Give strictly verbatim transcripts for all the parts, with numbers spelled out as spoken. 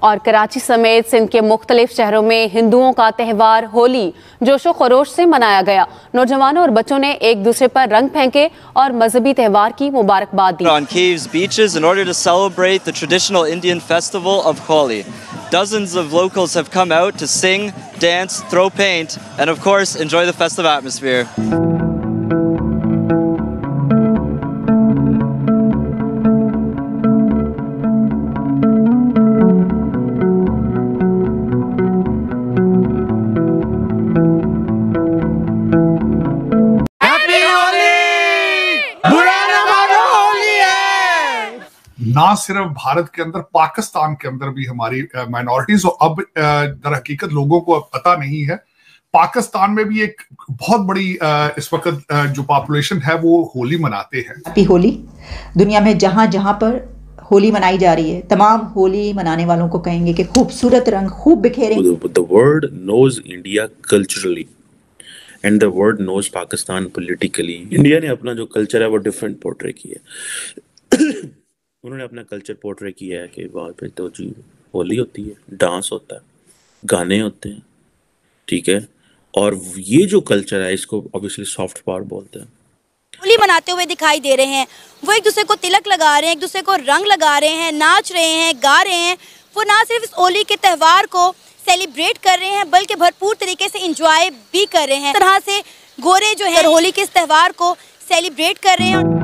और कराची समेत सिंध के मुख्तलिफ शहरों में हिंदुओं का त्यौहार होली जोशो खरोश से मनाया गया। नौजवानों और बच्चों ने एक दूसरे पर रंग फेंके और मजहबी त्यौहार की मुबारकबाद दी। On Kiev's beaches in order to celebrate the traditional Indian festival of Holi. Dozens of locals have come out to sing, dance, throw paint, and of course enjoy the festive atmosphere. ना सिर्फ भारत के अंदर, पाकिस्तान के अंदर भी हमारी minorities, और अब दर हकीकत लोगों को अब पता नहीं है, पाकिस्तान में भी एक बहुत बड़ी इस वक्त जो पॉपुलेशन है वो होली मनाते हैं। हैप्पी होली। दुनिया में जहां जहां पर होली मनाई जा रही है, तमाम होली मनाने वालों को कहेंगे कि खूबसूरत रंग खूब बिखेरें। The world knows India culturally and the world knows Pakistan politically. India ने अपना जो कल्चर है वो डिफरेंट पोर्ट्रे किया है। उन्होंने अपना कल्चर पोर्ट्रे किया है कि वहाँ पे तो जी होली होती है, डांस होता है, गाने होते हैं, ठीक है। और ये जो कल्चर है इसको ऑब्वियसली सॉफ्ट पावर बोलते हैं। होली मनाते हुए दिखाई दे रहे हैं, वो एक दूसरे को तिलक लगा रहे हैं, एक दूसरे को रंग लगा रहे हैं, नाच रहे हैं, गा रहे हैं। वो ना सिर्फ इस होली के त्यौहार को सेलिब्रेट कर रहे हैं बल्कि भरपूर तरीके से इंजॉय भी कर रहे हैं। इस तरह से गोरे जो है होली के इस त्यौहार को सेलिब्रेट कर रहे हैं।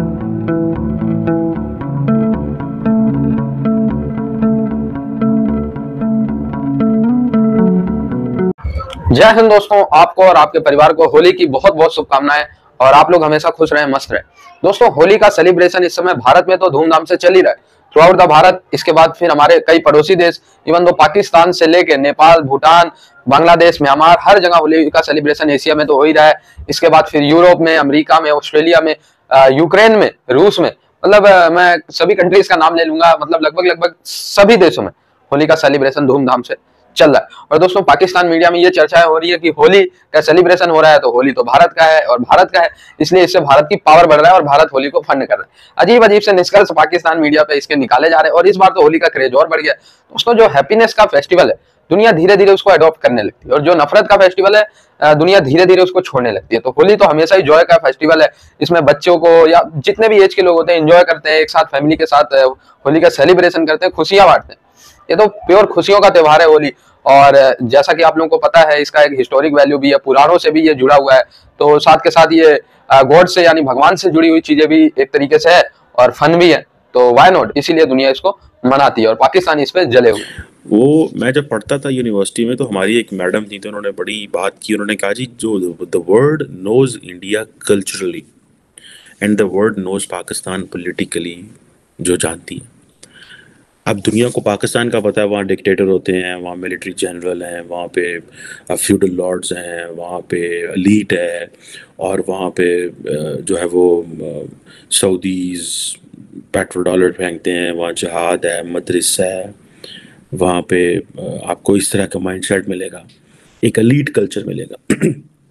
जय हिंद दोस्तों, आपको और आपके परिवार को होली की बहुत बहुत शुभकामनाएं और आप लोग हमेशा खुश रहें, मस्त रहें। दोस्तों, होली का सेलिब्रेशन इस समय भारत में तो धूमधाम से चल ही रहा है, थ्रू आउट द भारत। इसके बाद फिर हमारे कई पड़ोसी देश, इवन दो पाकिस्तान से लेके नेपाल, भूटान, बांग्लादेश, म्यांमार, हर जगह होली का सेलिब्रेशन एशिया में तो हो ही रहा है। इसके बाद फिर यूरोप में, अमेरिका में, ऑस्ट्रेलिया में, यूक्रेन में, रूस में, मतलब मैं सभी कंट्रीज का नाम ले लूंगा, मतलब लगभग लगभग सभी देशों में होली का सेलिब्रेशन धूमधाम से चल रहा है। और दोस्तों, पाकिस्तान मीडिया में ये चर्चाएं हो रही है कि होली का सेलिब्रेशन हो रहा है तो होली तो भारत का है और भारत का है, इसलिए इससे भारत की पावर बढ़ रहा है और भारत होली को फंड कर रहा है। अजीब अजीब से निष्कर्ष पाकिस्तान मीडिया पे इसके निकाले जा रहे हैं और इस बार तो होली का क्रेज और बढ़ गया। दोस्तों, जो हैप्पीनेस का फेस्टिवल है दुनिया धीरे धीरे उसको अडॉप्ट करने लगती है और जो नफरत का फेस्टिवल है दुनिया धीरे धीरे उसको छोड़ने लगती है। तो होली तो हमेशा ही जॉय का फेस्टिवल है, इसमें बच्चों को या जितने भी एज के लोग होते हैं एंजॉय करते हैं, एक साथ फैमिली के साथ होली का सेलिब्रेशन करते हैं, खुशियां बांटते हैं। ये तो प्योर खुशियों का त्योहार है होली। और जैसा कि आप लोगों को पता है इसका एक हिस्टोरिक वैल्यू भी है, पुराणों से भी ये जुड़ा हुआ है, तो साथ के साथ ये गॉड से यानी भगवान से जुड़ी हुई चीजें भी एक तरीके से है और फन भी है, तो व्हाई नॉट, इसीलिए दुनिया इसको मनाती है और पाकिस्तान इस पे जले हुए। वो मैं जब पढ़ता था यूनिवर्सिटी में तो हमारी एक मैडम थी, तो उन्होंने बड़ी बात की। उन्होंने कहा जी जो the world knows India culturally and the world knows Pakistan politically, जो जानती है। अब दुनिया को पाकिस्तान का पता है, वहाँ डिक्टेटर होते हैं, वहाँ मिलिट्री जनरल हैं, वहाँ पे फ्यूडल लॉर्ड्स हैं, वहाँ पे एलीट है और वहाँ पे जो है वो सऊदीज़ पेट्रोल डॉलर फेंकते हैं, वहाँ जहाद है, मदरसा है, वहाँ पे आपको इस तरह का माइंडसेट मिलेगा, एक एलीट कल्चर मिलेगा।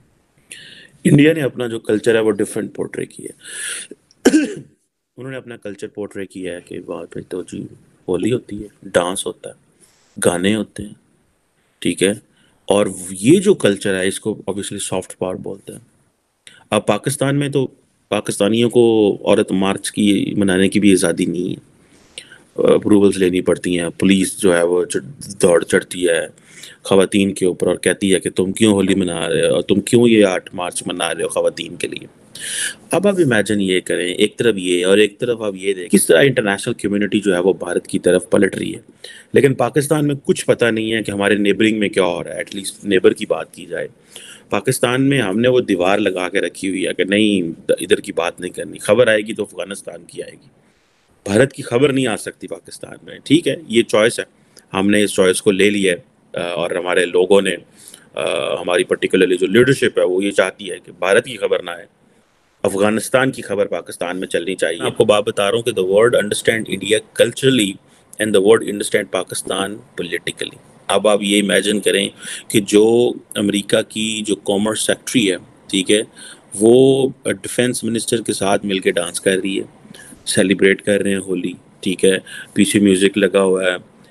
इंडिया ने अपना जो कल्चर है वो डिफरेंट पोर्ट्रे किया है। उन्होंने अपना कल्चर पोर्ट्रे किया है कि वहाँ पे तो जी होली होती है, डांस होता है, गाने होते हैं, ठीक है। और ये जो कल्चर है इसको ऑब्वियसली सॉफ्ट पावर बोलते हैं। अब पाकिस्तान में तो पाकिस्तानियों को औरत मार्च की मनाने की भी आज़ादी नहीं है, अप्रूवल्स लेनी पड़ती हैं, पुलिस जो है वो दौड़ चढ़ती है ख़वातीन के ऊपर और कहती है कि तुम क्यों होली मना रहे हो, तुम क्यों ये आठ मार्च मना रहे हो ख़वातीन के लिए। अब आप इमेजिन ये करें, एक तरफ ये और एक तरफ आप ये देखें किस तरह इंटरनेशनल कम्युनिटी जो है वो भारत की तरफ पलट रही है, लेकिन पाकिस्तान में कुछ पता नहीं है कि हमारे नेबरिंग में क्या हो रहा है। एटलीस्ट नेबर की बात की जाए, पाकिस्तान में हमने वो दीवार लगा के रखी हुई है कि नहीं इधर की बात नहीं करनी, खबर आएगी तो अफगानिस्तान की आएगी, भारत की खबर नहीं आ सकती पाकिस्तान में। ठीक है, ये चॉइस है, हमने इस चॉइस को ले लिया है और हमारे लोगों ने, हमारी पर्टिकुलरली जो लीडरशिप है वो ये चाहती है कि भारत की खबर ना आए, अफगानिस्तान की खबर पाकिस्तान में चलनी चाहिए। आपको बात बता रहा हूँ कि the world understand India culturally and the world understand Pakistan politically. अब आप ये इमेजिन करें कि जो अमेरिका की जो कॉमर्स सेक्रेटरी है, ठीक है, वो डिफेंस मिनिस्टर के साथ मिलके डांस कर रही है, सेलिब्रेट कर रहे हैं होली, ठीक है, पीछे म्यूज़िक लगा हुआ है,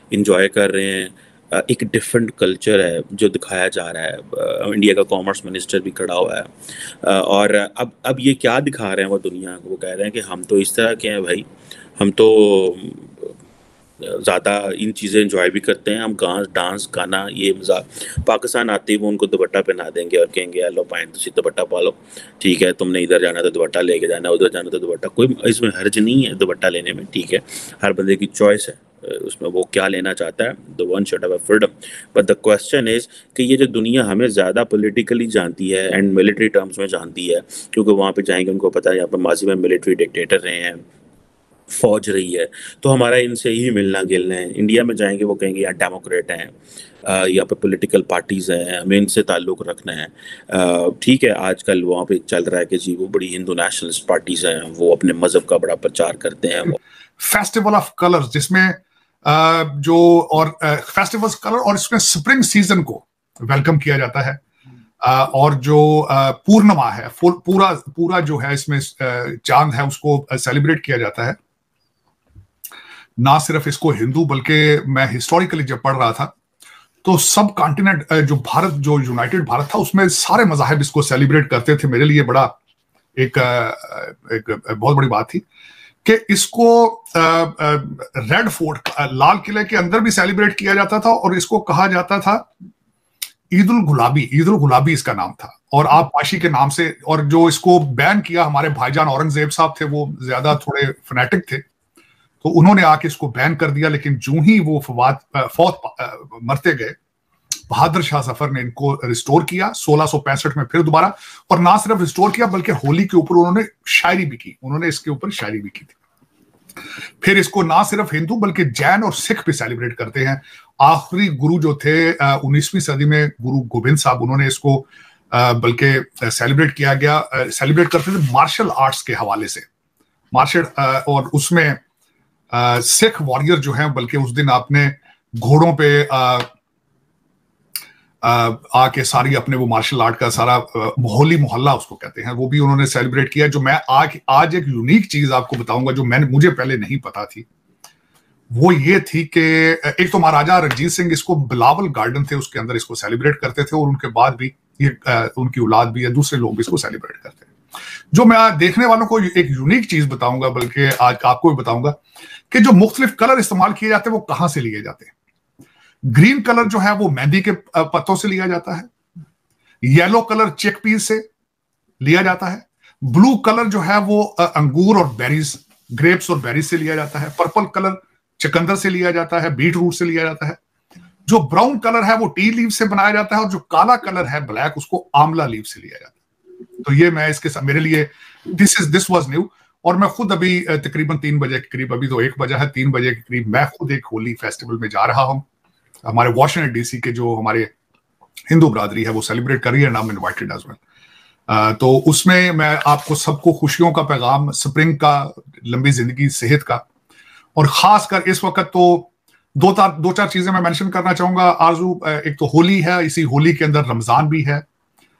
इंजॉय कर रहे हैं। एक डिफरेंट कल्चर है जो दिखाया जा रहा है। इंडिया का कॉमर्स मिनिस्टर भी खड़ा हुआ है और अब अब ये क्या दिखा रहे हैं वो दुनिया को, वो कह रहे हैं कि हम तो इस तरह के हैं भाई, हम तो ज़्यादा इन चीज़ें इंजॉय भी करते हैं, हम गांस डांस गाना ये मजाक। पाकिस्तान आते ही वो उनको दुपट्टा पहना देंगे और कहेंगे लो पाएँ तुम दुपट्टा पालो, ठीक है, तुमने इधर जाना तो दुपट्टा लेके जाना, उधर जाना तो दुपट्टा, कोई इसमें हर्ज नहीं है दुपट्टा लेने में, ठीक है, हर बंदे की चॉइस है उसमें वो क्या लेना चाहता है। The one should have a freedom, but the question is कि ये जो दुनिया हमें ज़्यादा पॉलिटिकली जानती है एंड मिलिट्री टर्म्स में जानती है, क्योंकि वहाँ पे जाएंगे उनको पता है यहाँ पर माजी में मिलिट्री डिक्टेटर रहे हैं, फौज रही है, तो हमारा इनसे ही मिलना गिलना है। इंडिया में जाएंगे वो कहेंगे यहाँ डेमोक्रेट हैं, यहाँ पे पॉलिटिकल पार्टीज़ हैं, हमें इनसे ताल्लुक़ रखना है। ठीक है, आजकल वहाँ पे चल रहा है कि जी वो बड़ी हिंदू नेशनलिस्ट पार्टीज़ हैं, वो अपने मज़हब का बड़ा प्रचार करते हैं। वो फेस्टिवल ऑफ कलर्स जिसमें जो और फेस्टिवल्स कलर और इसमें स्प्रिंग सीजन को वेलकम किया जाता है, और जो पूर्णिमा है, पूरा पूरा जो है इसमें चांद है उसको सेलिब्रेट किया जाता है। ना सिर्फ इसको हिंदू बल्कि मैं हिस्टोरिकली जब पढ़ रहा था तो सब कॉन्टिनेंट जो भारत जो यूनाइटेड भारत था उसमें सारे मज़ाहिब इसको सेलिब्रेट करते थे। मेरे लिए बड़ा एक, एक बहुत बड़ी बात थी कि इसको रेड फोर्ट लाल किले के अंदर भी सेलिब्रेट किया जाता था और इसको कहा जाता था ईद उल गुलाबी, ईद उल गुलाबी इसका नाम था, और आप पाशी के नाम से। और जो इसको बैन किया हमारे भाईजान औरंगजेब साहब थे, वो ज्यादा थोड़े फनेटिक थे तो उन्होंने आके इसको बैन कर दिया, लेकिन जो ही वो फवाद फौत मरते गए बहादुर शाह जफर ने इनको रिस्टोर किया सोलह सौ पैंसठ में फिर दोबारा, और ना सिर्फ रिस्टोर किया बल्कि होली के ऊपर उन्होंने शायरी भी की, उन्होंने इसके ऊपर शायरी भी की थी। फिर इसको ना सिर्फ हिंदू बल्कि जैन और सिख भी सेलिब्रेट करते हैं। आखिरी गुरु जो थे उन्नीसवीं सदी में गुरु गोविंद साहब, उन्होंने इसको बल्कि सेलिब्रेट किया गया सेलिब्रेट करते थे मार्शल आर्ट्स के हवाले से, मार्शल, और उसमें सिख वॉरियर जो हैं बल्कि उस दिन आपने घोड़ों पे आ, आके सारी अपने वो मार्शल आर्ट का सारा होली मोहल्ला उसको कहते हैं, वो भी उन्होंने सेलिब्रेट किया। जो मैं आज आज एक यूनिक चीज आपको बताऊंगा जो मैंने मुझे पहले नहीं पता थी, वो ये थी कि एक तो महाराजा रणजीत सिंह इसको बिलावल गार्डन थे उसके अंदर इसको सेलिब्रेट करते थे, और उनके बाद भी ये उनकी औलाद भी या दूसरे लोग भी इसको सेलिब्रेट करते हैं। जो मैं आज देखने वालों को एक यूनिक चीज बताऊंगा, बल्कि आज आपको भी बताऊंगा कि जो मुख्तलिफ कलर इस्तेमाल किए जाते हैं वो कहां से लिए जाते हैं। ग्रीन कलर जो है वो मेहंदी के पत्तों से लिया जाता है, येलो कलर चिकपीस से लिया जाता है, ब्लू कलर जो है वो अंगूर और बेरीज, ग्रेप्स और बेरीज से लिया जाता है, पर्पल कलर चकंदर से लिया जाता है, बीट रूट से लिया जाता है, जो ब्राउन कलर है वो टी लीव से बनाया जाता है, और जो काला कलर है ब्लैक उसको आंवला लीव से लिया जाता है। तो ये मैं इसके साथ मेरे लिए this is this was new, और मैं खुद अभी तकरीबन तीन बजे के करीब, अभी तो एक बजा है, तीन बजे के करीब मैं खुद एक होली फेस्टिवल में जा रहा हूँ। हमारे वाशिंगटन डीसी के जो हमारे हिंदू बरादरी है वो सेलिब्रेट कर रही है, नाम इनवाइटेड एज वेल। तो उसमें मैं आपको सबको खुशियों का पैगाम, स्प्रिंग का, लंबी जिंदगी, सेहत का, और खासकर इस वक्त तो दो तार दो चार चीजें मैं मेंशन करना चाहूंगा आरजू। एक तो होली है, इसी होली के अंदर रमजान भी है,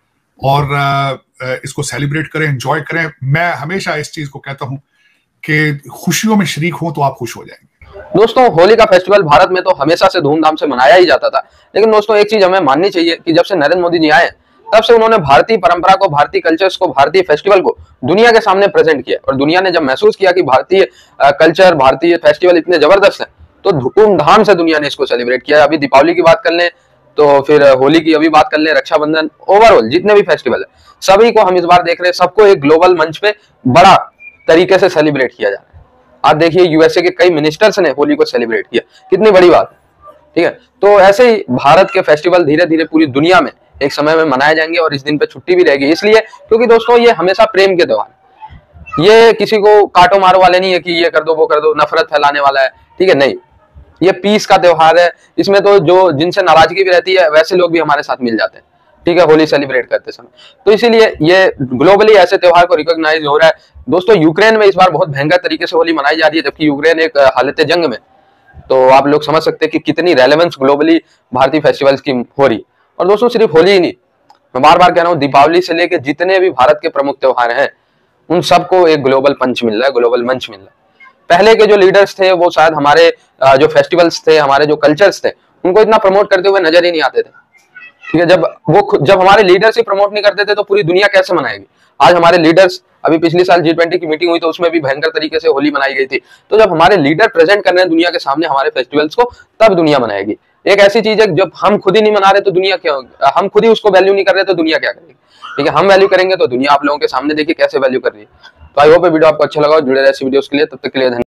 और इसको सेलिब्रेट करें, एंजॉय करें। मैं हमेशा इस चीज को कहता हूं कि खुशियों में शरीक हो तो आप खुश हो जाएंगे। दोस्तों, होली का फेस्टिवल भारत में तो हमेशा से धूमधाम से मनाया ही जाता था, लेकिन दोस्तों एक चीज हमें माननी चाहिए कि जब से नरेंद्र मोदी जी आए तब से उन्होंने भारतीय परंपरा को, भारतीय कल्चर्स को, भारतीय फेस्टिवल को दुनिया के सामने प्रेजेंट किया, और दुनिया ने जब महसूस किया कि भारतीय कल्चर, भारतीय फेस्टिवल इतने जबरदस्त हैं, तो धूमधाम से दुनिया ने इसको सेलिब्रेट किया। अभी दीपावली की बात कर लें तो फिर होली की अभी बात कर लें, रक्षाबंधन, ओवरऑल जितने भी फेस्टिवल है सभी को हम इस बार देख रहे हैं, सबको एक ग्लोबल मंच पे बड़ा तरीके से सेलिब्रेट किया जा रहा है। आप देखिए यूएसए के कई मिनिस्टर्स ने होली को सेलिब्रेट किया, कितनी बड़ी बात है, ठीक है। तो ऐसे ही भारत के फेस्टिवल धीरे धीरे पूरी दुनिया में एक समय में मनाए जाएंगे, और इस दिन पे छुट्टी भी रहेगी, इसलिए क्योंकि दोस्तों ये हमेशा प्रेम के त्योहार, ये किसी को काटो मारो वाले नहीं है कि ये कर दो वो कर दो, नफरत फैलाने वाला है, ठीक है, नहीं, ये पीस का त्योहार है। इसमें तो जो जिनसे नाराजगी भी रहती है वैसे लोग भी हमारे साथ मिल जाते हैं, ठीक है, होली सेलिब्रेट करते समय। तो इसीलिए ये ग्लोबली ऐसे त्योहार को रिकॉग्नाइज हो रहा है। दोस्तों, यूक्रेन में इस बार बहुत भयंकर तरीके से होली मनाई जा रही है, जबकि यूक्रेन एक हालत जंग में, तो आप लोग समझ सकते हैं कि कितनी रेलेवेंस ग्लोबली भारतीय फेस्टिवल्स की हो रही। और दोस्तों सिर्फ होली ही नहीं, मैं बार बार कह रहा हूँ, दीपावली से लेकर जितने भी भारत के प्रमुख त्योहार हैं उन सबको एक ग्लोबल पंच मिल रहा है, ग्लोबल मंच मिल रहा है। पहले के जो लीडर्स थे वो शायद हमारे जो फेस्टिवल्स थे, हमारे जो कल्चर्स थे, उनको इतना प्रमोट करते हुए नजर ही नहीं आते थे। ठीक है, जब वो जब हमारे लीडर्स ही प्रमोट नहीं करते थे तो पूरी दुनिया कैसे मनाएगी। आज हमारे लीडर्स, अभी पिछले साल जी ट्वेंटी की मीटिंग हुई तो उसमें भी भयंकर तरीके से होली मनाई गई थी। तो जब हमारे लीडर प्रेजेंट कर रहे हैं दुनिया के सामने हमारे फेस्टिवल्स को, तब दुनिया मनाएगी। एक ऐसी चीज है जब हम खुद ही नहीं मना रहे तो दुनिया क्या, हम खुद ही उसको वैल्यू नहीं कर रहे तो दुनिया क्या करेगी। ठीक है, हम वैल्यू करेंगे तो दुनिया आप लोगों के सामने देखिए कैसे वैल्यू कर रही है। तो आई होप वीडियो आपको अच्छा लगा, जुड़े रहे ऐसी वीडियोस के लिए। तब तक के लिए धन्यवाद।